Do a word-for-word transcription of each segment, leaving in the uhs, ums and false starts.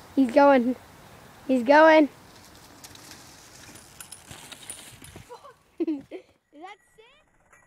He's going. He's going. Is that sick?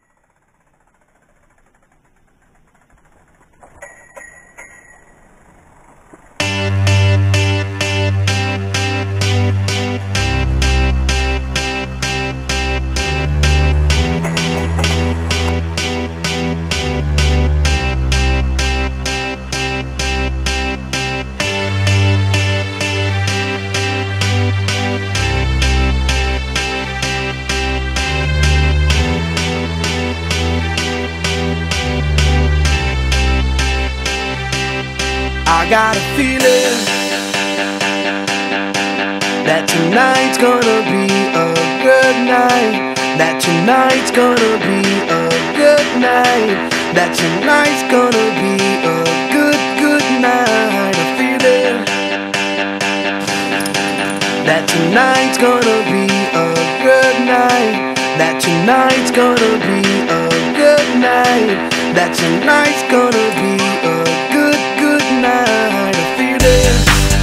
I got a feeling that tonight's gonna be a good night. That tonight's gonna be a good night. That tonight's gonna be a good, good night. A feeling that tonight's gonna be a good night. That tonight's gonna be a good night. That tonight's gonna be a good, good night. A feeling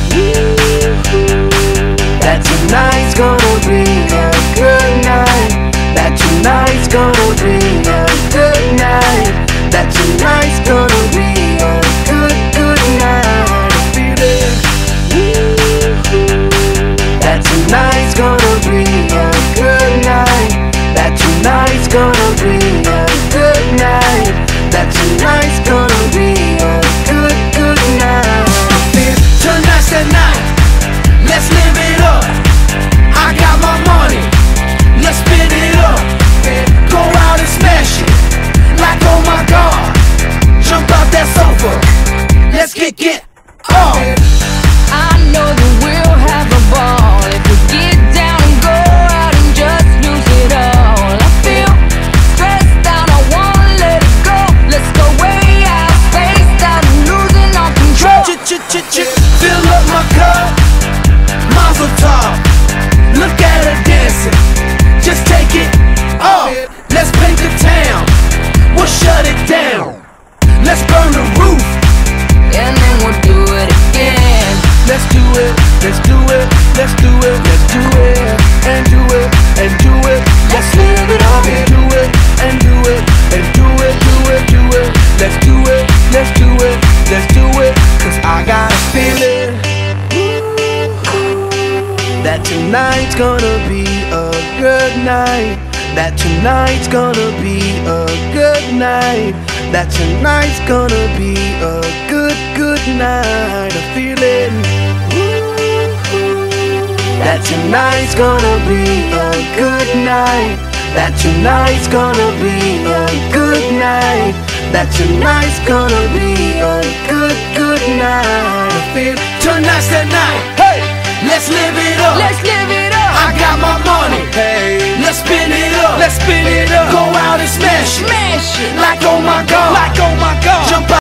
that tonight's gonna be a good night. That tonight's gonna be a good night. That tonight's gonna be a good, good night. A feeling that tonight's gonna be a good night. That tonight's gonna be a good night. That tonight's gonna be a good, good night. Tonight's the night, let's live it up. I got my money, let's spin it up. Go out and smash it, like oh my god. Jump out that sofa, let's kick it off. I know that we'll have a ball if we get down and go out and just lose it all. I feel stressed out, I wanna let it go. Let's go way out, spaced out, and losing all control. Ch-ch-ch-ch, fill up my cup, Mazel tov. Look at her dancing, just take it off. Let's paint the town, we'll shut it down. Let's burn the roof, And then we'll do it again. let's do it, let's do it, let's do it, let's do it, and do it, and do it. Let's live it up and do it, and do it, and do it, do it, do it. Let's do it, let's do it, let's do it. Cause I got a feeling that tonight's gonna be a good night. That tonight's gonna be a good night. That tonight's gonna be a good, good night. A feeling that tonight's gonna be a good night. That tonight's gonna be a good night. That tonight's gonna be a good, good night. I feel tonight's the night. Hey, let's live it up. Let's live it up. I got my money. Hey, let's spin it up. Let's spin it up. Go out and smash it. Smash it. Like oh my god. Like oh my god.